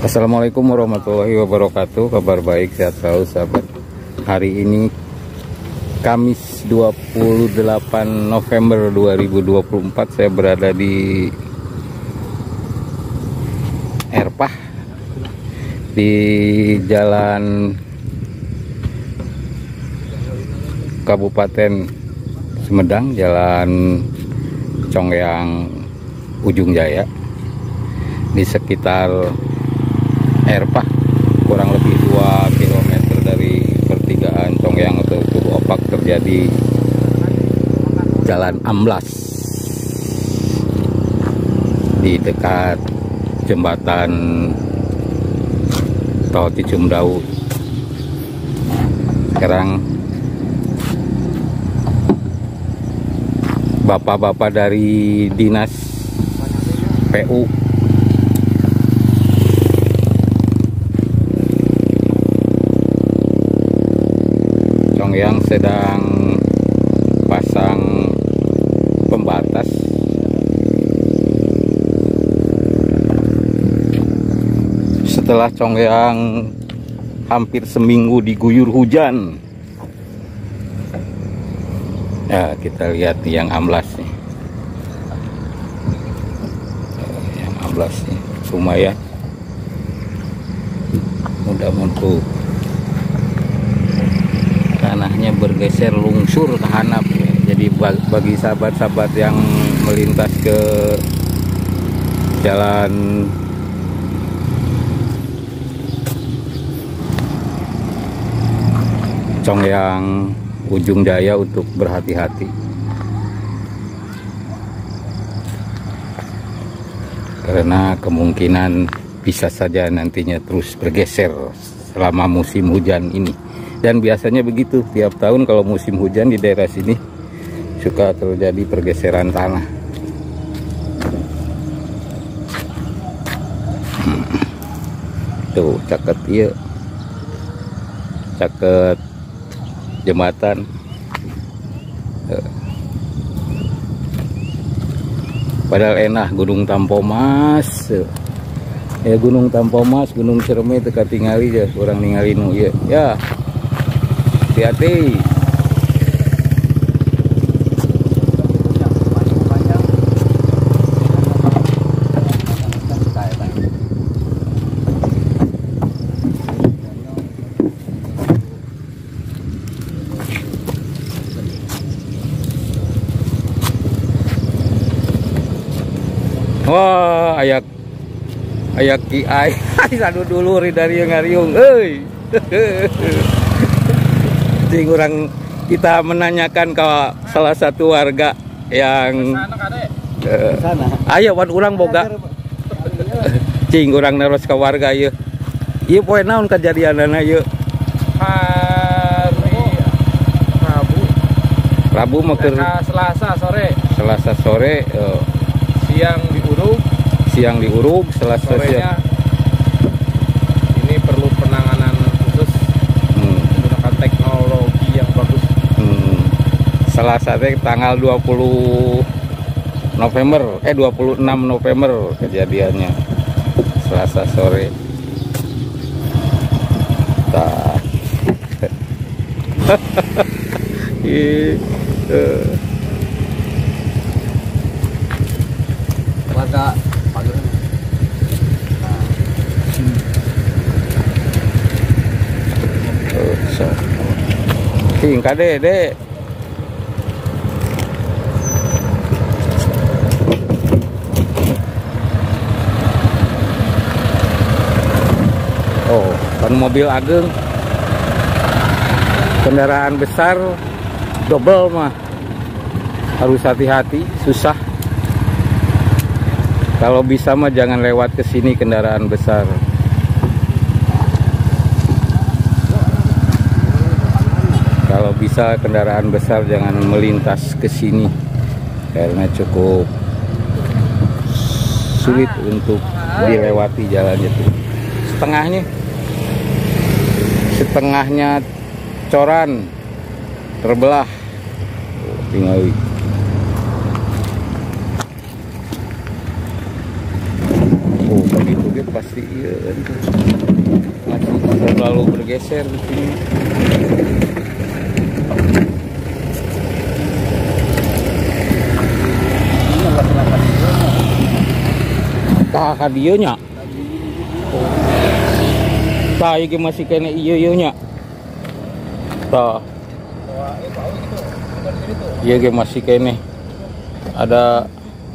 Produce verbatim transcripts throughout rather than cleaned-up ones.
Assalamualaikum warahmatullahi wabarakatuh. Kabar baik, sehat selalu sahabat. Hari ini Kamis dua puluh delapan November dua ribu dua puluh empat, saya berada di Erpah di Jalan Kabupaten Sumedang, Jalan Congyang Ujung Jaya, di sekitar Erpah, kurang lebih dua kilometer dari pertigaan Congyang atau Tugu Opak, terjadi jalan amblas di dekat jembatan Tol Cicumdawu. Sekarang bapak-bapak dari dinas P U yang sedang pasang pembatas. Setelah Congyang hampir seminggu diguyur hujan, ya kita lihat yang amblas nih, yang amblas nih lumayan, mudah-mudahan tanahnya bergeser lungsur ke hanap ya. Jadi bagi sahabat-sahabat yang melintas ke jalan Congyang Ujung Jaya untuk berhati-hati, karena kemungkinan bisa saja nantinya terus bergeser selama musim hujan ini. Dan biasanya begitu, tiap tahun kalau musim hujan di daerah sini suka terjadi pergeseran tanah. Hmm. Tuh caket iya, caket jembatan. Padahal enak Gunung Tampomas, ya Gunung Tampomas, Gunung Ciremai teka tingali ya, orang ningali nu ya. Ya. Hati-hati. Wah, ayak ayak kiai sadu dulu dari yang ngariung euy. Kurang kita menanyakan ke salah satu warga yang uh, ayo wan urang boga cing urang neros ke warga ieu ieu poe naon kejadianana ieu hari Rabu Rabu mah keur Selasa sore Selasa sore uh, siang diurug siang diurug Selasa sorenya ini perlu penanganan khusus hmm. menggunakan teknologi yang bagus. hmm. Selasa tanggal dua puluh November eh dua puluh enam November kejadiannya, Selasa sore. Tah. Gitu. Warga King kade dek. Oh, kan mobil ageng, kendaraan besar double mah harus hati-hati, susah. Kalau bisa mah jangan lewat ke sini kendaraan besar. Kalau bisa kendaraan besar jangan melintas ke sini karena cukup sulit untuk dilewati jalannya tuh. Setengahnya, setengahnya coran terbelah. Tinggal oh begitu dia pas masih iya, masih selalu bergeser di sini. Tah kadionya. Tah iki masih kene iyo-iyo nya. Tah. Iya ge masih kene. Ada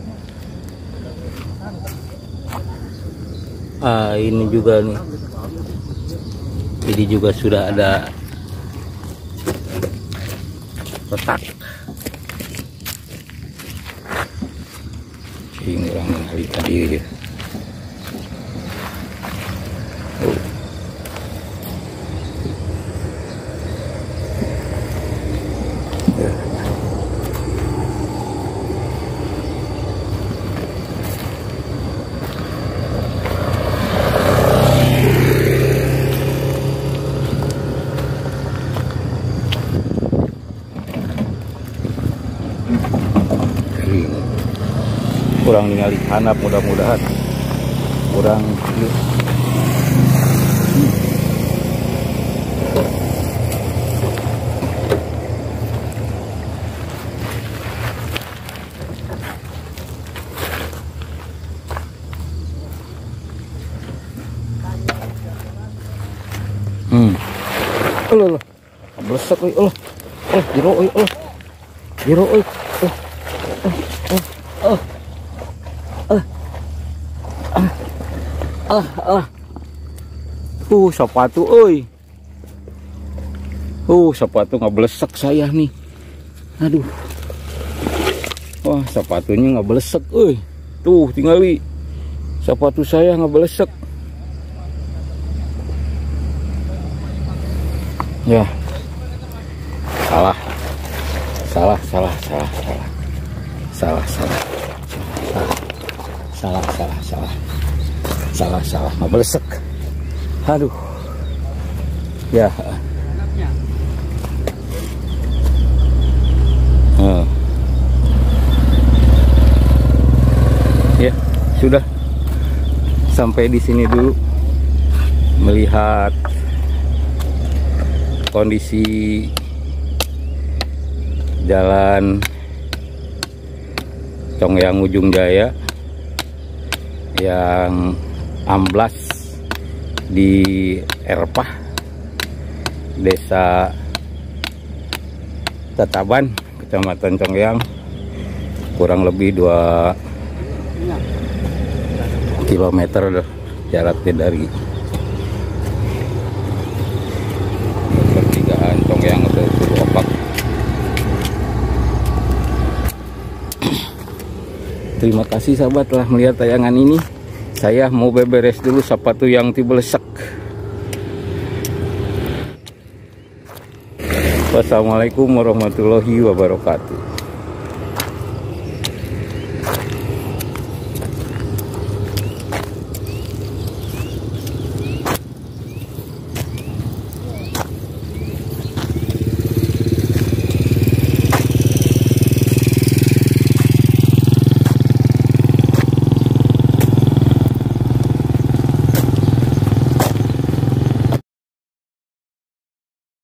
ah ini juga nih. Ini juga sudah ada retak. Ini orang hari tadi ya. Oh. Ya. Kurang ningali hanap mudah-mudahan kurang hmm Allah Allah blesak euy Allah Allah jero euy Allah jero euy Allah Allah Ah, ah. Uh, sepatu euy. Uh, sepatu ngeblesek saya nih. Aduh. Wah, sepatunya ngeblesek euy. Tuh, tingali. Sepatu saya ngeblesek. Ya. Salah. Salah, salah, salah, salah. Salah, salah. Salah. Salah, salah, salah. Salah, salah, ngeblesek. Aduh. Ya. Oh. Ya, sudah. Sampai di sini dulu melihat kondisi jalan Congyang Ujung Jaya yang amblas di Erpah, Desa Tataban, Kecamatan Congyang, kurang lebih dua kilometer jaraknya dari pertigaan Congyang atau Opak. Terima kasih sahabat telah melihat tayangan ini. Saya mau beberes dulu sepatu yang tibelesek. Wassalamualaikum warahmatullahi wabarakatuh.